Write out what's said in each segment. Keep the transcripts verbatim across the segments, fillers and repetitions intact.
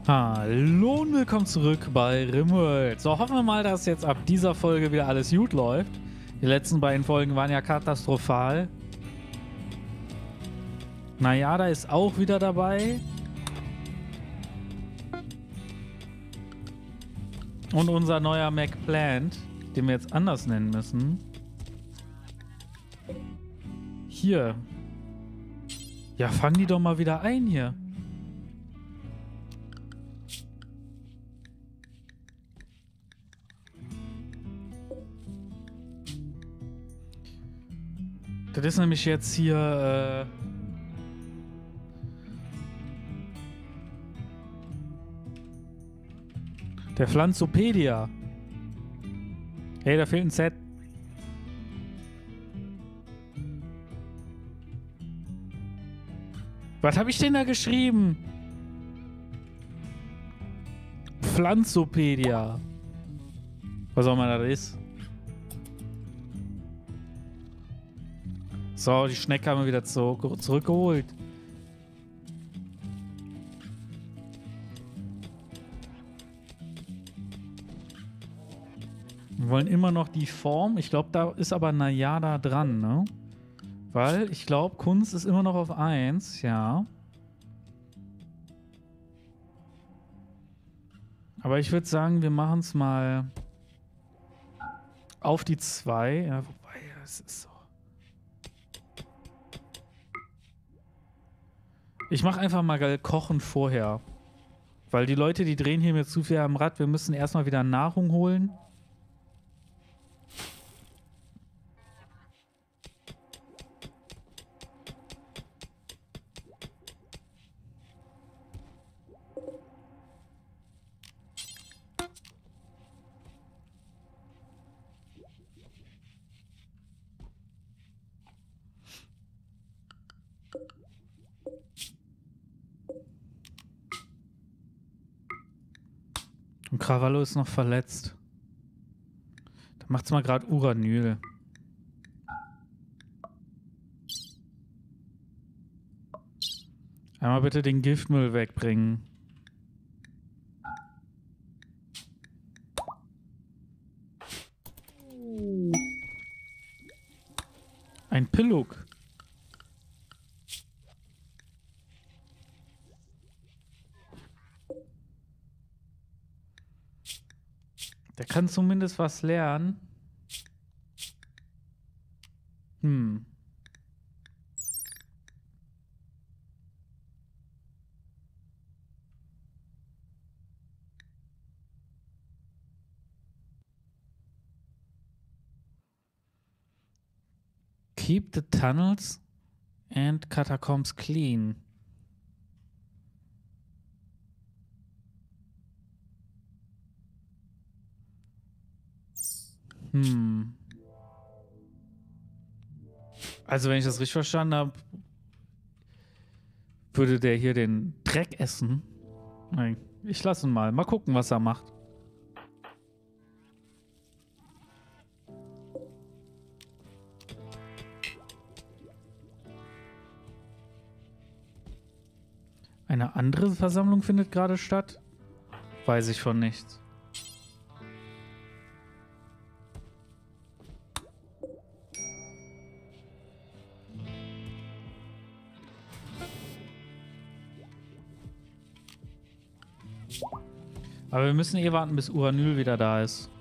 Hallo und willkommen zurück bei Rimworld. So, hoffen wir mal, dass jetzt ab dieser Folge wieder alles gut läuft. Die letzten beiden Folgen waren ja katastrophal. Najada ist auch wieder dabei. Und unser neuer McPlant, den wir jetzt anders nennen müssen. Hier. Ja, fang die doch mal wieder ein hier. Das ist nämlich jetzt hier, äh... der Pflanzopedia. Hey, da fehlt ein Set. Was habe ich denn da geschrieben? Pflanzopedia. Was auch immer das ist. So, die Schnecke haben wir wieder zu, zurückgeholt. Wir wollen immer noch die Form. Ich glaube, da ist aber Najada dran, ne? Weil ich glaube, Kunst ist immer noch auf eins, ja. Aber ich würde sagen, wir machen es mal auf die zwei. Ja, wobei, es ist so. Ich mache einfach mal Kochen vorher. Weil die Leute, die drehen hier mir zu viel am Rad. Wir müssen erstmal wieder Nahrung holen. Und Cravallo ist noch verletzt. Da macht's mal gerade Uranyl. Einmal bitte den Giftmüll wegbringen. Ein Pilluk. Der kann zumindest was lernen. Hm. Keep the tunnels and catacombs clean. Hm. Also wenn ich das richtig verstanden habe, würde der hier den Dreck essen. Nein, ich lasse ihn mal. Mal gucken, was er macht. Eine andere Versammlung findet gerade statt? Weiß ich von nichts. Aber wir müssen eh warten, bis Uranyl wieder da ist.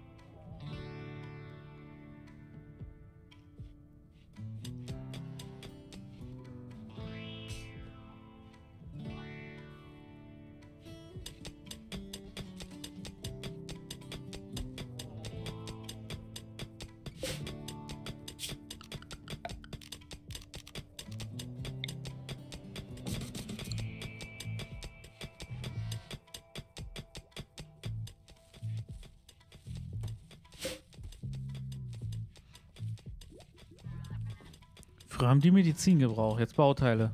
Früher haben die Medizin gebraucht, jetzt Bauteile.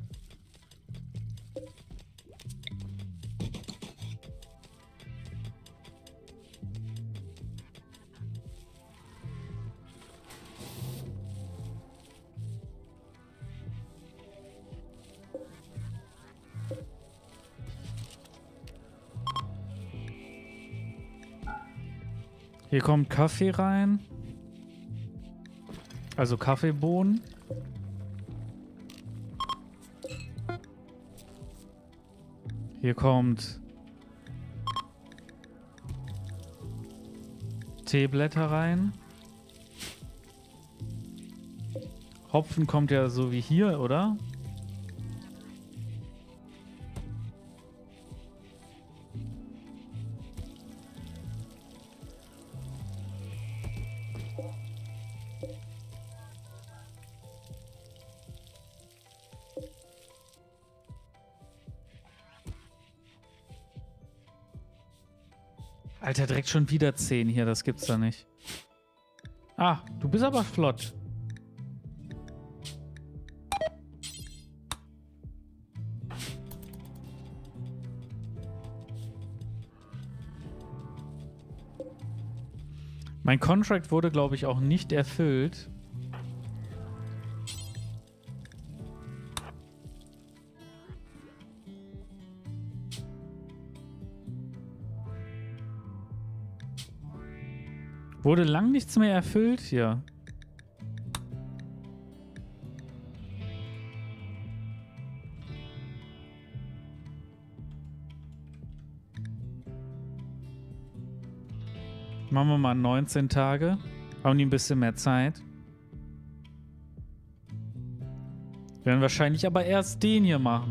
Hier kommt Kaffee rein. Also Kaffeebohnen. Hier kommt Teeblätter rein. Hopfen kommt ja so wie hier, oder? Alter, direkt schon wieder zehn hier, das gibt's da nicht. Ah, du bist aber flott. Mein Contract wurde, glaube ich, auch nicht erfüllt. Wurde lang nichts mehr erfüllt hier. Machen wir mal neunzehn Tage. Haben die ein bisschen mehr Zeit. Wir werden wahrscheinlich aber erst den hier machen.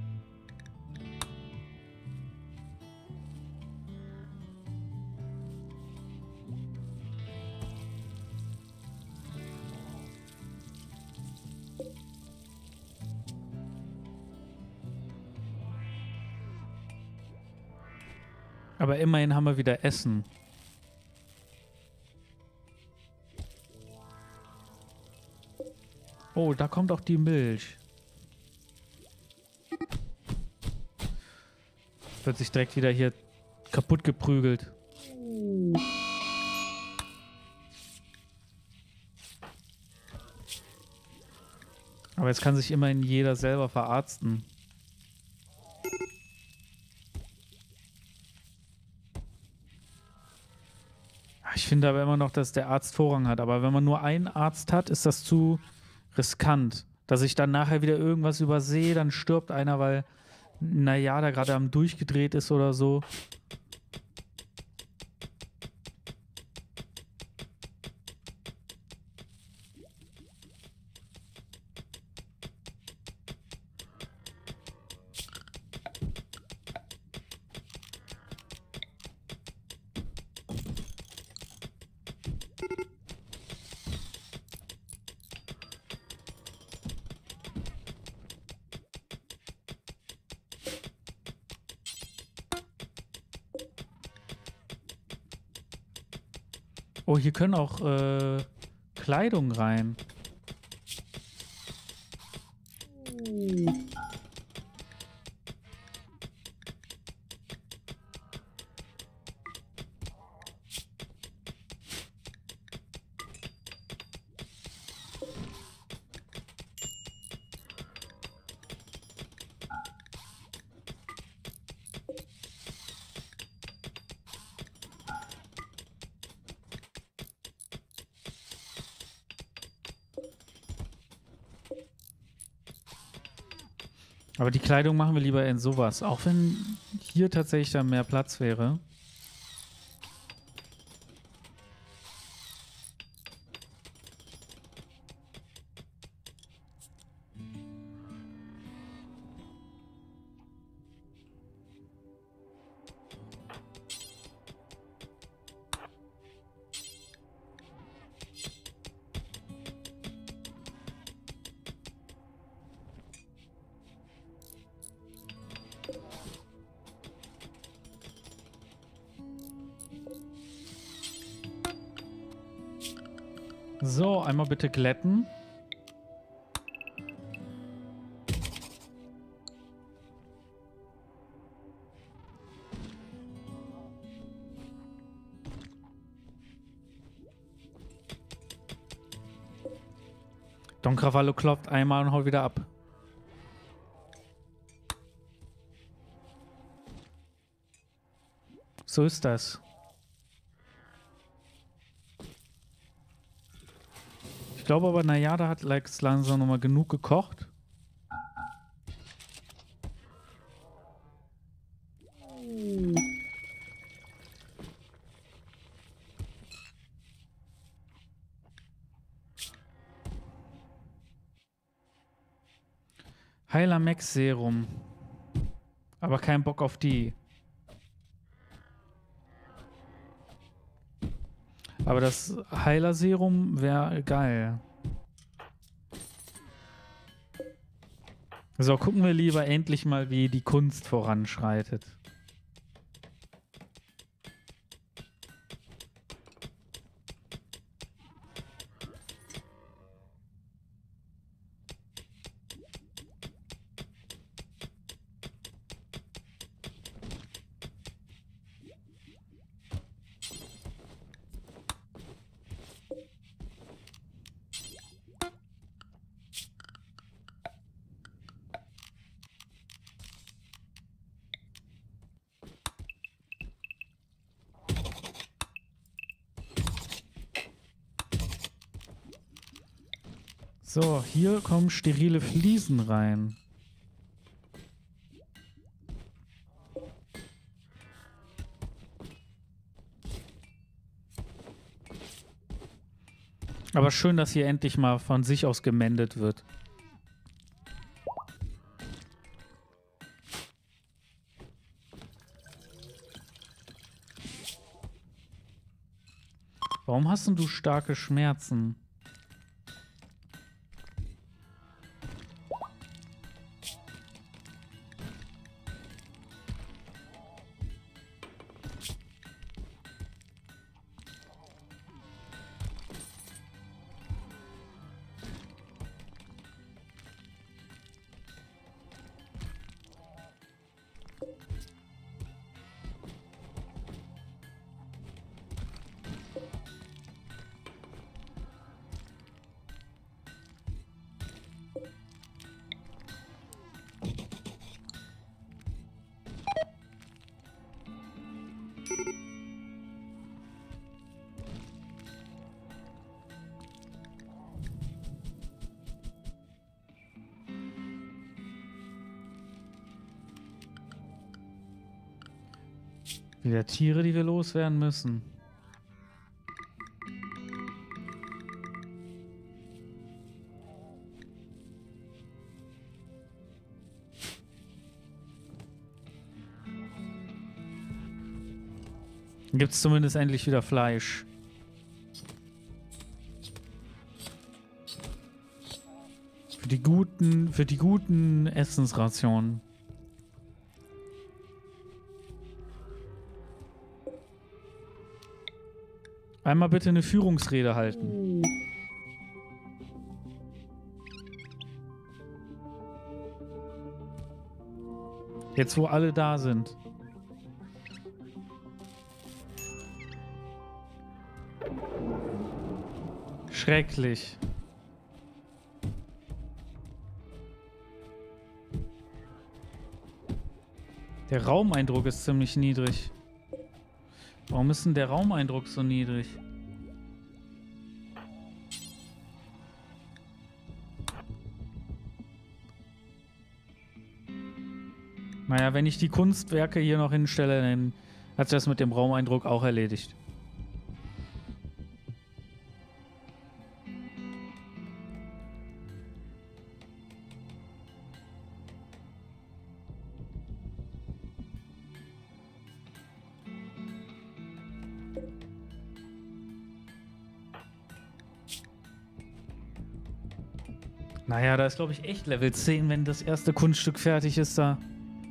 Aber immerhin haben wir wieder Essen. Oh, da kommt auch die Milch. Wird sich direkt wieder hier kaputt geprügelt. Aber jetzt kann sich immerhin jeder selber verarzten. Ich finde aber immer noch, dass der Arzt Vorrang hat. Aber wenn man nur einen Arzt hat, ist das zu riskant. Dass ich dann nachher wieder irgendwas übersehe, dann stirbt einer, weil, naja, da gerade am durchgedreht ist oder so. Oh, hier können auch äh, Kleidung rein. Aber die Kleidung machen wir lieber in sowas. Auch wenn hier tatsächlich dann mehr Platz wäre. So, einmal bitte glätten. Don Cravallo klopft einmal und haut wieder ab. So ist das. glaube aber, naja, da hat Lex langsam nochmal genug gekocht. Heiler Max Serum. Aber kein Bock auf die. Aber das Heiler Serum wäre geil. So, gucken wir lieber endlich mal, wie die Kunst voranschreitet. So, hier kommen sterile Fliesen rein. Aber schön, dass hier endlich mal von sich aus gemändet wird. Warum hast denn du starke Schmerzen? Wieder Tiere, die wir loswerden müssen. Gibt es zumindest endlich wieder Fleisch. Für die guten, für die guten Essensrationen. Einmal bitte eine Führungsrede halten. Jetzt, wo alle da sind. Schrecklich. Der Raumeindruck ist ziemlich niedrig. Warum ist denn der Raumeindruck so niedrig? Naja, wenn ich die Kunstwerke hier noch hinstelle, dann hat sich das mit dem Raumeindruck auch erledigt. Naja, da ist, glaube ich, echt Level zehn, wenn das erste Kunststück fertig ist da.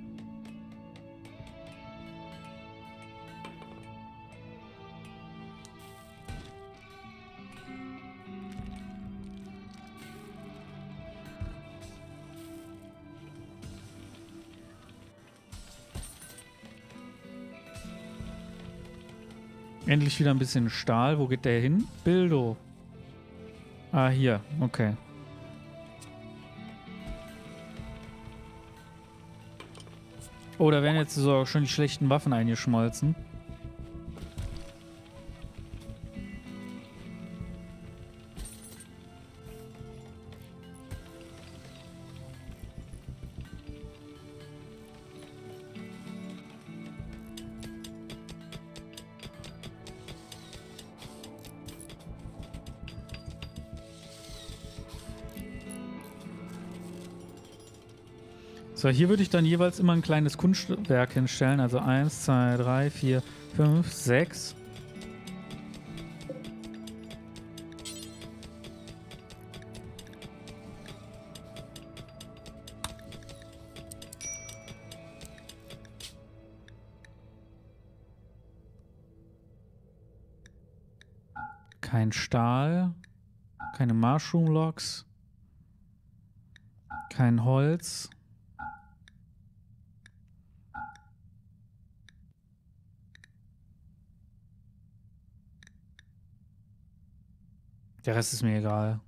Endlich wieder ein bisschen Stahl. Wo geht der hin? Bildo. Ah, hier. Okay. Oh, da werden jetzt so schon die schlechten Waffen eingeschmolzen. So, hier würde ich dann jeweils immer ein kleines Kunstwerk hinstellen. Also eins, zwei, drei, vier, fünf, sechs. Kein Stahl. Keine Mushroom Logs. Kein Holz. Der Rest ist mir egal.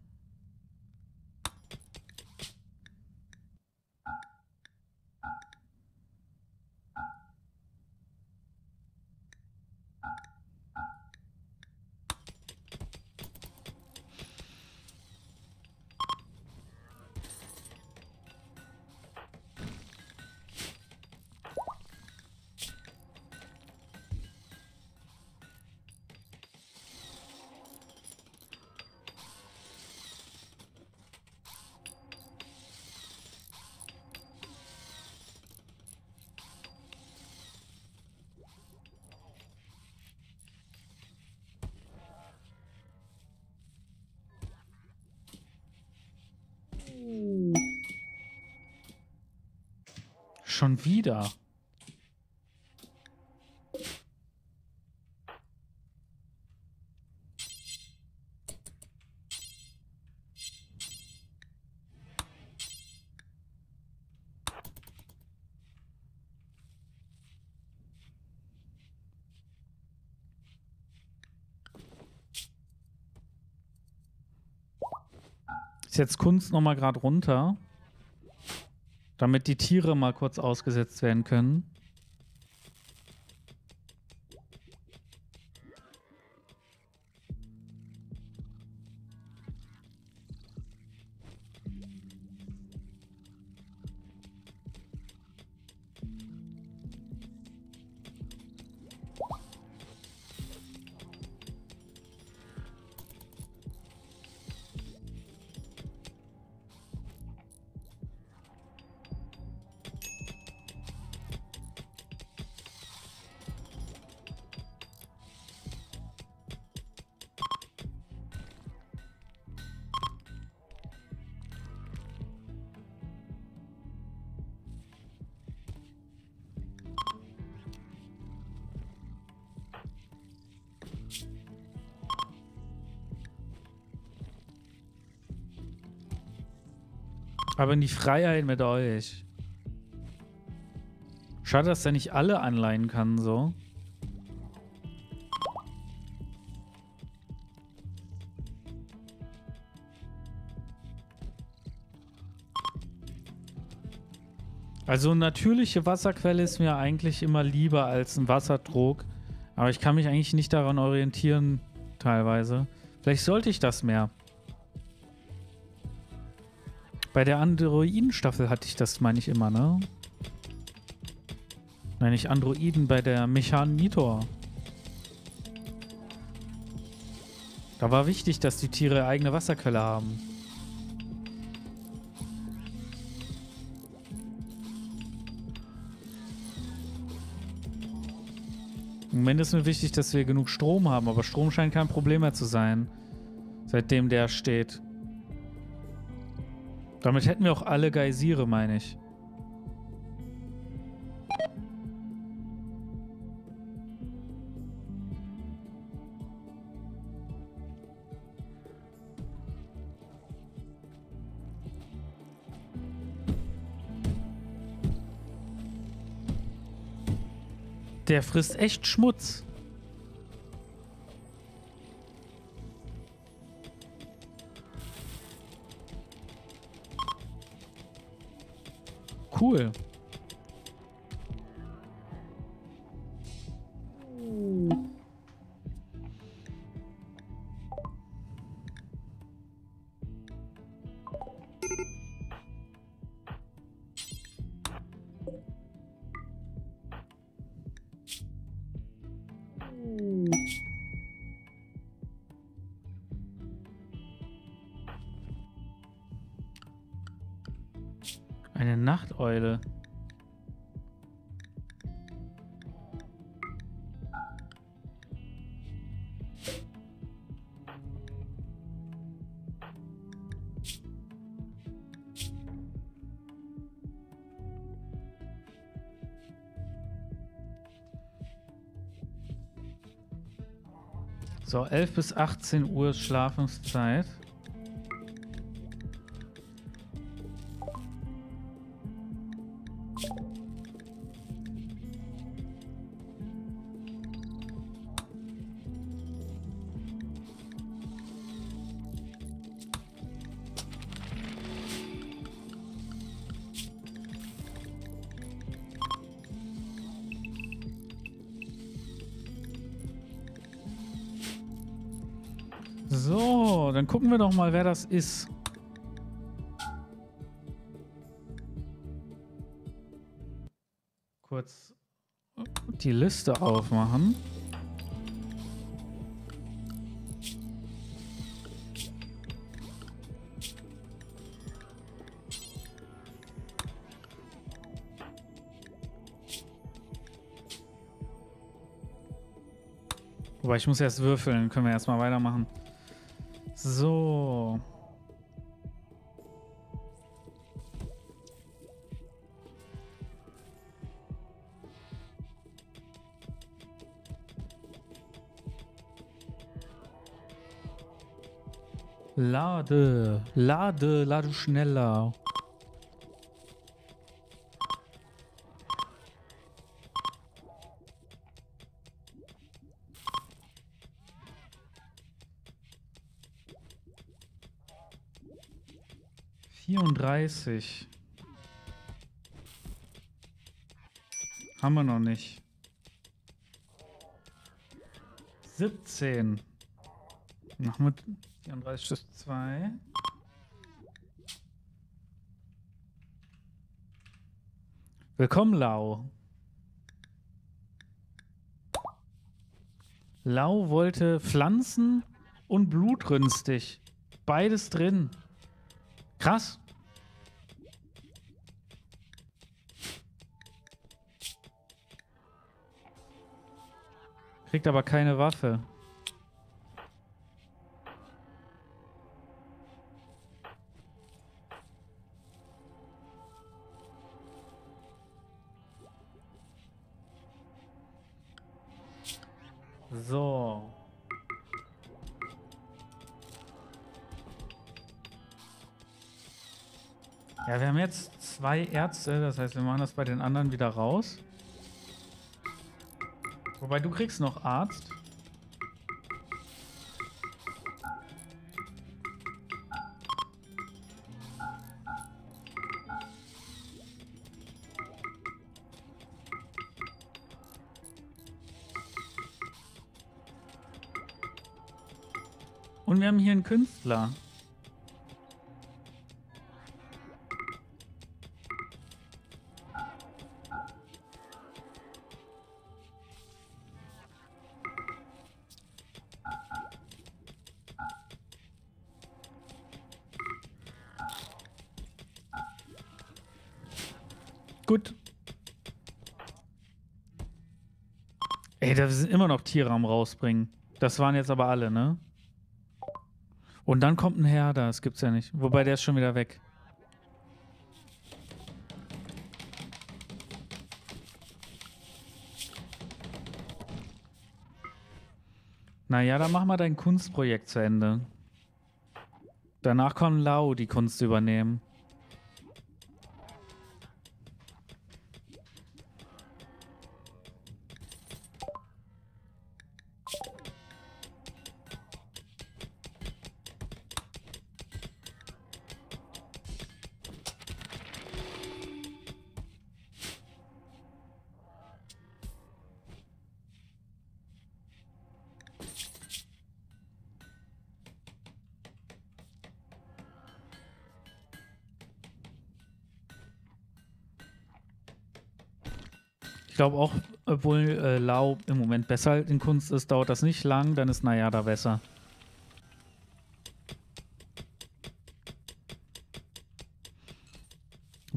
Schon wieder. Ist jetzt Kunst nochmal gerade runter, damit die Tiere mal kurz ausgesetzt werden können. Aber in die Freiheit mit euch. Schade, dass er nicht alle anleihen kann, so. Also natürliche Wasserquelle ist mir eigentlich immer lieber als ein Wasserdruck. Aber ich kann mich eigentlich nicht daran orientieren, teilweise. Vielleicht sollte ich das mehr. Bei der Androiden-Staffel hatte ich das, meine ich immer, ne? Nein, nicht Androiden, bei der Mechanitor. Da war wichtig, dass die Tiere eigene Wasserquelle haben. Im Moment ist mir wichtig, dass wir genug Strom haben, aber Strom scheint kein Problem mehr zu sein, seitdem der steht. Damit hätten wir auch alle Geysire, meine ich. Der frisst echt Schmutz. Cool. Eine Nachteule. So, elf bis achtzehn Uhr ist Schlafenszeit. So, dann gucken wir doch mal, wer das ist. Kurz die Liste aufmachen. Wobei, ich muss erst würfeln. Können wir erstmal weitermachen. So. Lade, lade, lade schneller. vierunddreißig. Haben wir noch nicht. siebzehn. Noch mit vierunddreißig plus zwei. Willkommen, Lau. Lau wollte Pflanzen und blutrünstig. Beides drin. Krass. Kriegt aber keine Waffe. So. Ja, wir haben jetzt zwei Ärzte, das heißt, wir machen das bei den anderen wieder raus. Wobei, du kriegst noch Arzt. Und wir haben hier einen Künstler. Gut. Ey, da sind immer noch Tiere am rausbringen. Das waren jetzt aber alle, ne? Und dann kommt ein Herder, das gibt's ja nicht. Wobei, der ist schon wieder weg. Naja, dann mach mal dein Kunstprojekt zu Ende. Danach kann Lau die Kunst übernehmen. Ich glaube auch, obwohl äh, Lau im Moment besser in Kunst ist, dauert das nicht lang, dann ist Najada besser.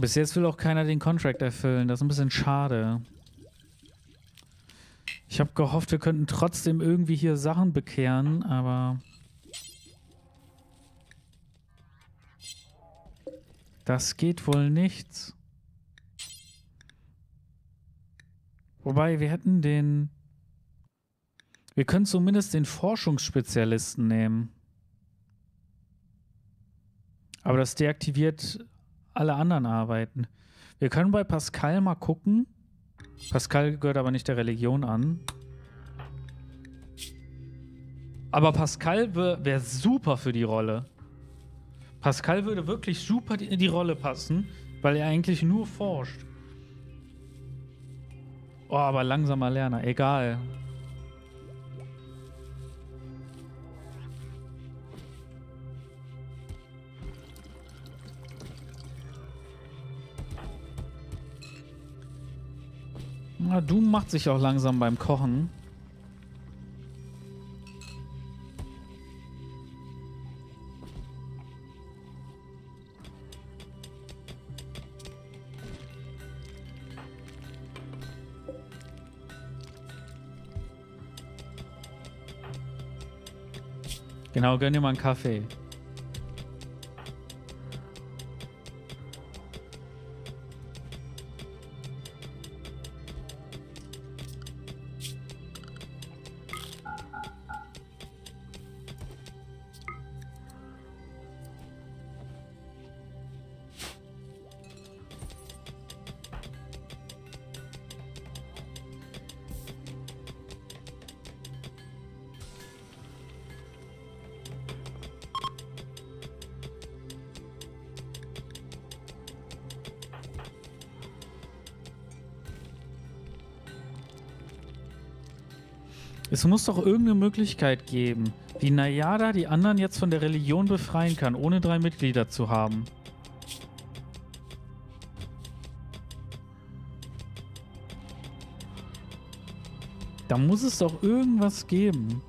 Bis jetzt will auch keiner den Contract erfüllen. Das ist ein bisschen schade. Ich habe gehofft, wir könnten trotzdem irgendwie hier Sachen bekehren, aber... Das geht wohl nichts. Wobei, wir hätten den... Wir können zumindest den Forschungsspezialisten nehmen. Aber das deaktiviert alle anderen Arbeiten. Wir können bei Pascal mal gucken. Pascal gehört aber nicht der Religion an. Aber Pascal wäre super für die Rolle. Pascal würde wirklich super in die Rolle passen, weil er eigentlich nur forscht. Oh, aber langsamer Lerner, egal. Na, Doom macht sich auch langsam beim Kochen. Genau, gönn dir mal einen Kaffee. Es muss doch irgendeine Möglichkeit geben, wie Najada die anderen jetzt von der Religion befreien kann, ohne drei Mitglieder zu haben. Da muss es doch irgendwas geben.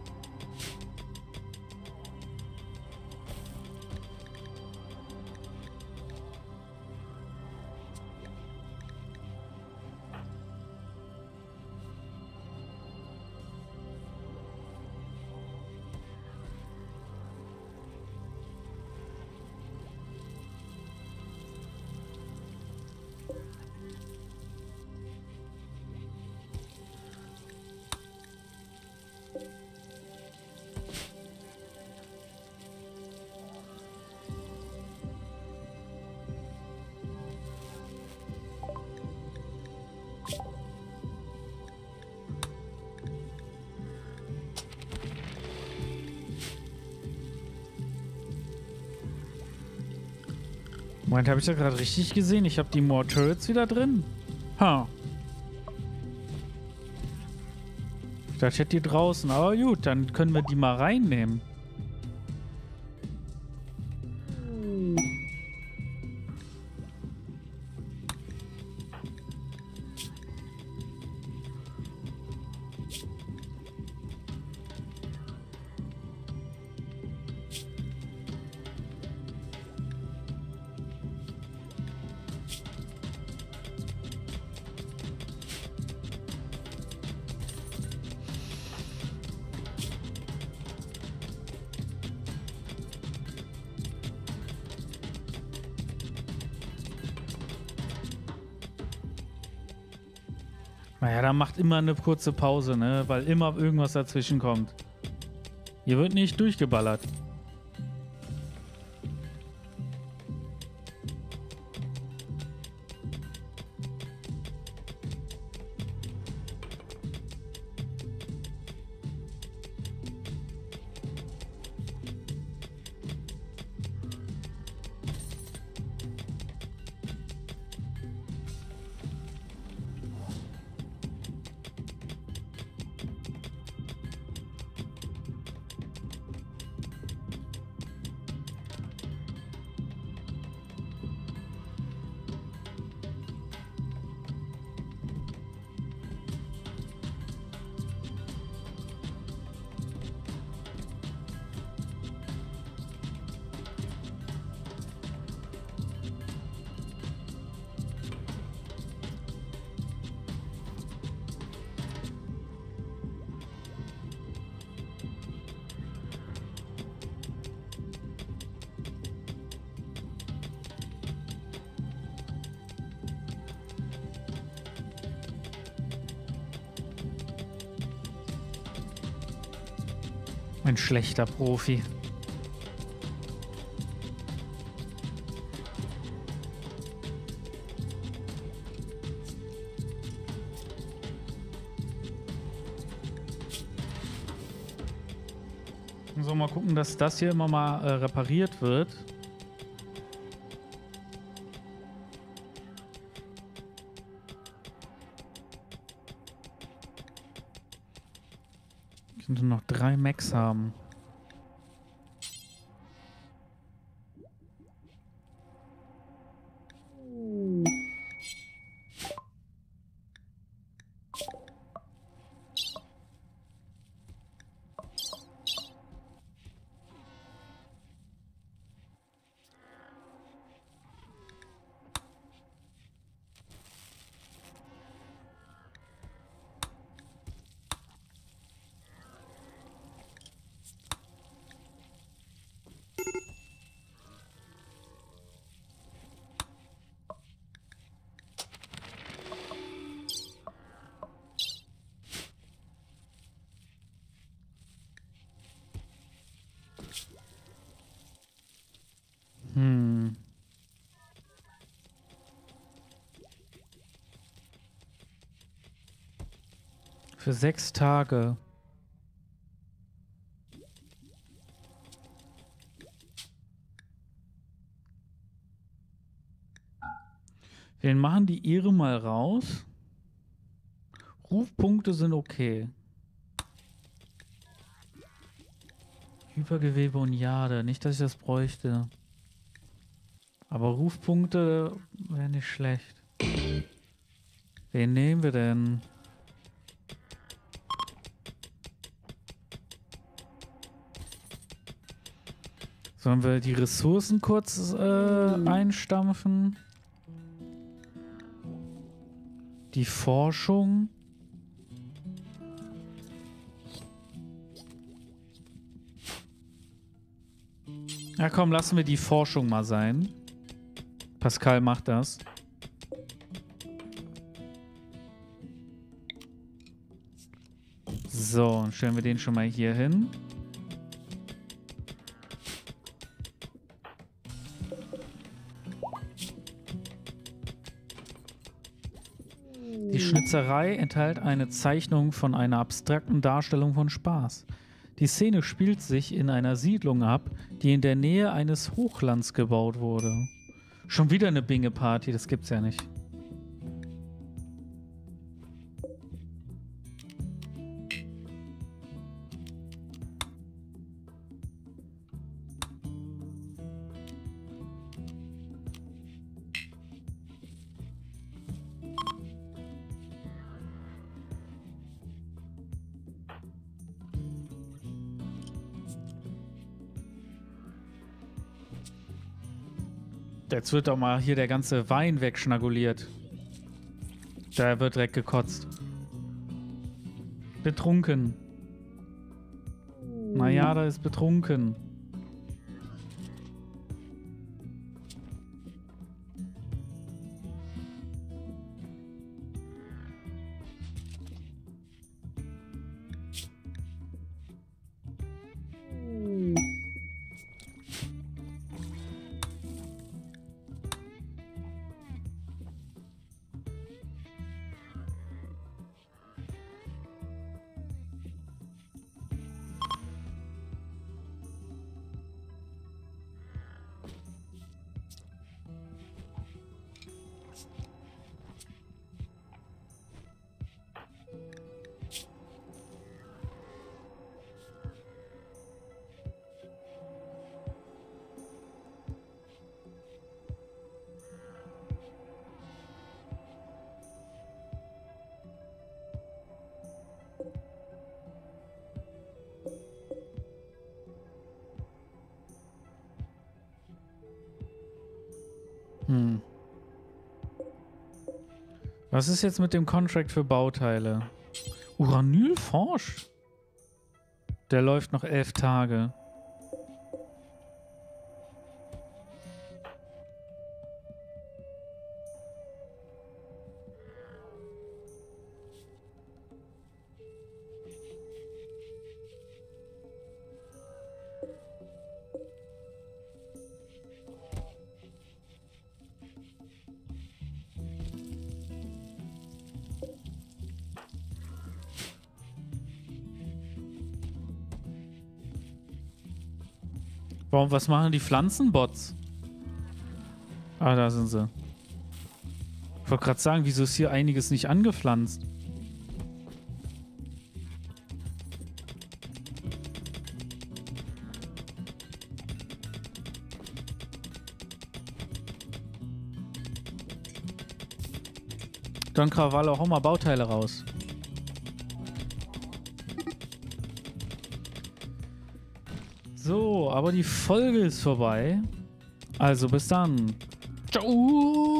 Moment, habe ich das gerade richtig gesehen? Ich habe die More Turrets wieder drin. Ha. Ich dachte, ich hätte die draußen. Aber gut, dann können wir die mal reinnehmen. Naja, da macht immer eine kurze Pause, ne? Weil immer irgendwas dazwischen kommt. Hier wird nicht durchgeballert. Ein schlechter Profi. So, mal gucken, dass das hier immer mal äh, repariert wird. Ich könnte noch drei Max haben. Hm. Für sechs Tage. Wir machen die Ehre mal raus. Rufpunkte sind okay. Hypergewebe und Jade. Nicht, dass ich das bräuchte. Aber Rufpunkte wäre nicht schlecht. Wen nehmen wir denn? Sollen wir die Ressourcen kurz äh, einstampfen? Die Forschung. Ja komm, lassen wir die Forschung mal sein. Pascal macht das. So, dann stellen wir den schon mal hier hin. Die Schnitzerei enthält eine Zeichnung von einer abstrakten Darstellung von Spaß. Die Szene spielt sich in einer Siedlung ab, die in der Nähe eines Hochlands gebaut wurde. Schon wieder eine Binge-Party, das gibt's ja nicht. Jetzt wird doch mal hier der ganze Wein wegschnaguliert. Da wird direkt gekotzt. Betrunken. Naja, da ist betrunken. Hm. Was ist jetzt mit dem Contract für Bauteile? Uranyl forscht. Der läuft noch elf Tage. Warum, was machen die Pflanzenbots? Ah, da sind sie. Ich wollte gerade sagen, wieso ist hier einiges nicht angepflanzt? Don Carvalho, hau mal Bauteile raus. So, aber die Folge ist vorbei. Also bis dann. Ciao.